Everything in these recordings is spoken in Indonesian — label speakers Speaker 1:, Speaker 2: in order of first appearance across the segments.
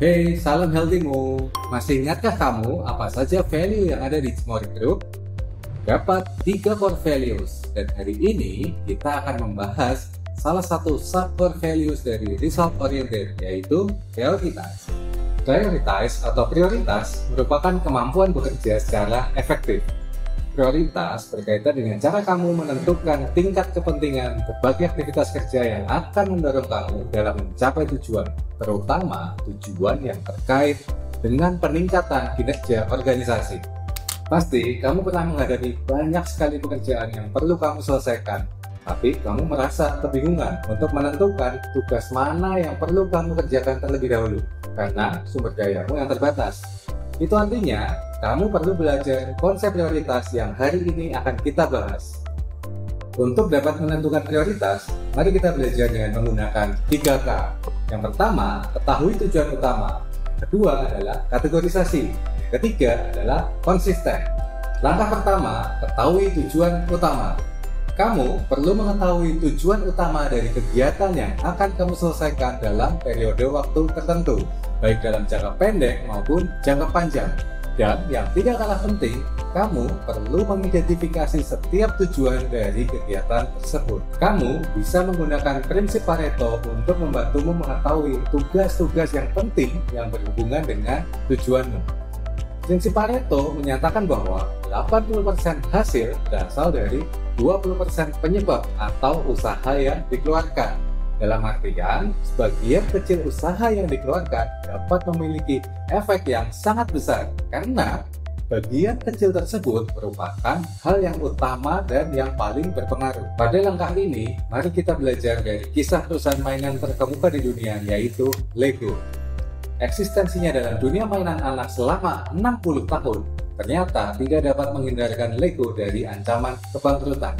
Speaker 1: Hey, salam healthymu. Masih ingatkah kamu apa saja value yang ada di Cimory Group? Dapat 3 core values, dan hari ini kita akan membahas salah satu sub core values dari result oriented, yaitu prioritas. Prioritas atau prioritas merupakan kemampuan bekerja secara efektif. Prioritas berkaitan dengan cara kamu menentukan tingkat kepentingan berbagai aktivitas kerja yang akan mendorong kamu dalam mencapai tujuan, terutama tujuan yang terkait dengan peningkatan kinerja organisasi. Pasti kamu pernah menghadapi banyak sekali pekerjaan yang perlu kamu selesaikan, tapi kamu merasa kebingungan untuk menentukan tugas mana yang perlu kamu kerjakan terlebih dahulu, karena sumber dayamu yang terbatas. Itu artinya, kamu perlu belajar konsep prioritas yang hari ini akan kita bahas. Untuk dapat menentukan prioritas, mari kita belajar dengan menggunakan 3K. Yang pertama, ketahui tujuan utama. Kedua adalah kategorisasi. Ketiga adalah konsisten. Langkah pertama, ketahui tujuan utama. Kamu perlu mengetahui tujuan utama dari kegiatan yang akan kamu selesaikan dalam periode waktu tertentu, baik dalam jangka pendek maupun jangka panjang. Dan yang tidak kalah penting, kamu perlu mengidentifikasi setiap tujuan dari kegiatan tersebut. Kamu bisa menggunakan prinsip Pareto untuk membantumu mengetahui tugas-tugas yang penting yang berhubungan dengan tujuanmu. Prinsip Pareto menyatakan bahwa 80% hasil berasal dari 20% penyebab atau usaha yang dikeluarkan. Dalam artian, sebagian kecil usaha yang dikeluarkan dapat memiliki efek yang sangat besar karena bagian kecil tersebut merupakan hal yang utama dan yang paling berpengaruh. Pada langkah ini, mari kita belajar dari kisah perusahaan mainan terkemuka di dunia, yaitu Lego. Eksistensinya dalam dunia mainan anak selama 60 tahun ternyata tidak dapat menghindarkan Lego dari ancaman kebangkrutan.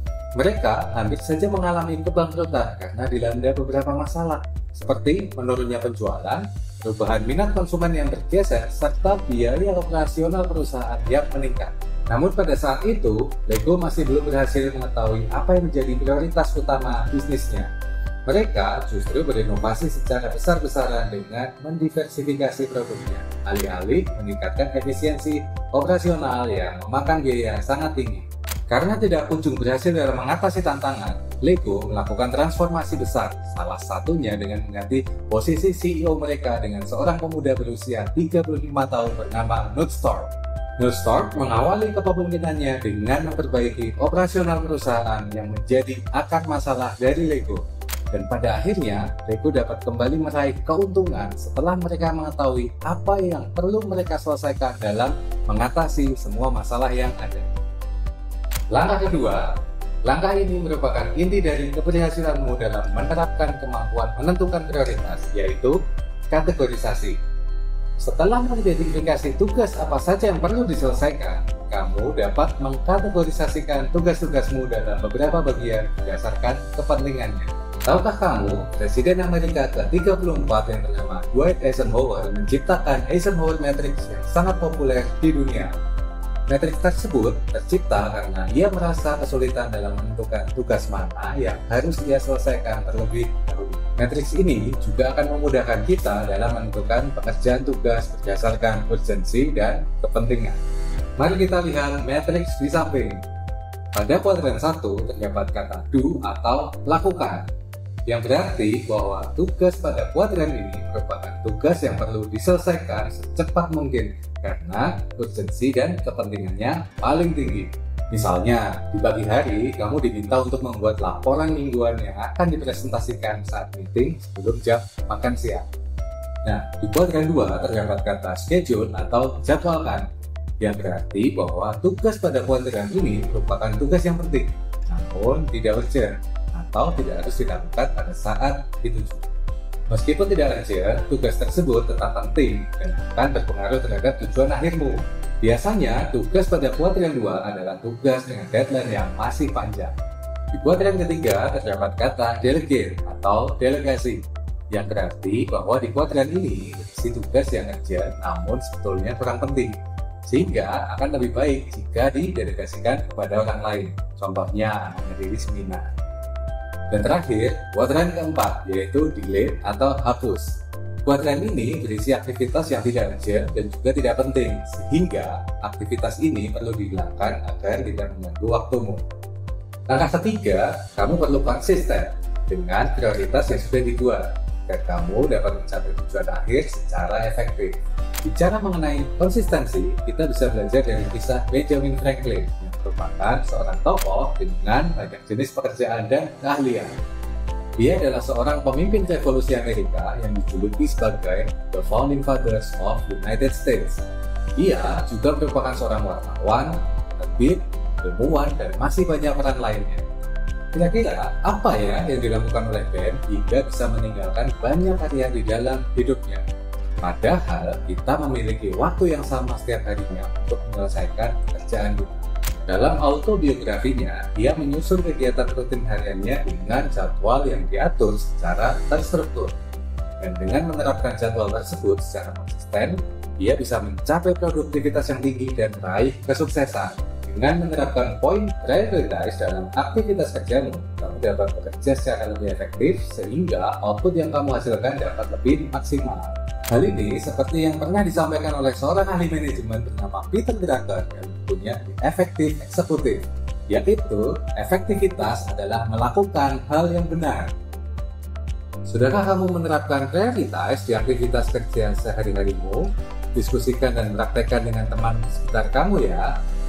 Speaker 1: Mereka hampir saja mengalami kebangkrutan karena dilanda beberapa masalah, seperti menurunnya penjualan, perubahan minat konsumen yang bergeser, serta biaya operasional perusahaan yang meningkat. Namun pada saat itu, Lego masih belum berhasil mengetahui apa yang menjadi prioritas utama bisnisnya. Mereka justru berinovasi secara besar-besaran dengan mendiversifikasi produknya, alih-alih meningkatkan efisiensi operasional yang memakan biaya sangat tinggi. Karena tidak kunjung berhasil dalam mengatasi tantangan, Lego melakukan transformasi besar, salah satunya dengan mengganti posisi CEO mereka dengan seorang pemuda berusia 35 tahun bernama Knut Storm. Knut Storm mengawali kepemimpinannya dengan memperbaiki operasional perusahaan yang menjadi akar masalah dari Lego. Dan pada akhirnya, Lego dapat kembali meraih keuntungan setelah mereka mengetahui apa yang perlu mereka selesaikan dalam mengatasi semua masalah yang ada. Langkah kedua, langkah ini merupakan inti dari keberhasilanmu dalam menerapkan kemampuan menentukan prioritas, yaitu kategorisasi. Setelah mengidentifikasi tugas apa saja yang perlu diselesaikan, kamu dapat mengkategorisasikan tugas-tugasmu dalam beberapa bagian berdasarkan kepentingannya. Tahukah kamu, Presiden Amerika ke-34 yang bernama Dwight Eisenhower menciptakan Eisenhower Matrix yang sangat populer di dunia. Matrix tersebut tercipta karena ia merasa kesulitan dalam menentukan tugas mana yang harus ia selesaikan terlebih dahulu. Matrix ini juga akan memudahkan kita dalam menentukan pekerjaan tugas berdasarkan urgensi dan kepentingan. Mari kita lihat matrix di samping. Pada kuadran 1 terdapat kata do atau lakukan, yang berarti bahwa tugas pada kuadran ini merupakan tugas yang perlu diselesaikan secepat mungkin karena urgensi dan kepentingannya paling tinggi. Misalnya, di pagi hari kamu diminta untuk membuat laporan mingguan yang akan dipresentasikan saat meeting sebelum jam makan siang. Nah, di kuadran 2 terdapat kata schedule atau jadwalkan, yang berarti bahwa tugas pada kuadran ini merupakan tugas yang penting, namun tidak urgent atau tidak harus dilakukan pada saat dituju. Meskipun tidak urgent, tugas tersebut tetap penting dan akan berpengaruh terhadap tujuan akhirmu. Biasanya, tugas pada kuadran 2 adalah tugas dengan deadline yang masih panjang. Di kuadran ketiga terdapat kata delegate atau delegasi, yang berarti bahwa di kuadran ini berisi tugas yang urgent namun sebetulnya kurang penting, sehingga akan lebih baik jika didelegasikan kepada orang lain, contohnya menghadiri seminar. Dan terakhir, kuadran keempat, yaitu delete atau hapus. Kuadran ini berisi aktivitas yang tidak urgent dan juga tidak penting, sehingga aktivitas ini perlu dihilangkan agar tidak mengganggu waktumu. Langkah ketiga, kamu perlu konsisten dengan prioritas yang sudah dibuat, agar kamu dapat mencapai tujuan akhir secara efektif. Bicara mengenai konsistensi, kita bisa belajar dari kisah Benjamin Franklin, yang merupakan seorang tokoh dengan banyak jenis pekerjaan dan keahlian. Dia adalah seorang pemimpin revolusi Amerika yang dijuluki sebagai The Founding Fathers of United States. Dia juga merupakan seorang wartawan, penerbit, ilmuwan, dan masih banyak peran lainnya. Kira-kira apa ya yang dilakukan oleh Ben hingga bisa meninggalkan banyak karya di dalam hidupnya? Padahal kita memiliki waktu yang sama setiap harinya untuk menyelesaikan pekerjaan kita. Dalam autobiografinya, dia menyusun kegiatan rutin hariannya dengan jadwal yang diatur secara terstruktur. Dan dengan menerapkan jadwal tersebut secara konsisten, dia bisa mencapai produktivitas yang tinggi dan meraih kesuksesan. Dengan menerapkan poin prioritize dalam aktivitas kerjamu, kamu dapat bekerja secara lebih efektif sehingga output yang kamu hasilkan dapat lebih maksimal. Hal ini seperti yang pernah disampaikan oleh seorang ahli manajemen bernama Peter Drucker yang punya efektif eksekutif, yaitu efektivitas adalah melakukan hal yang benar. Sudahkah kamu menerapkan prioritas di aktivitas kerja sehari-harimu? Diskusikan dan praktekkan dengan teman di sekitar kamu ya.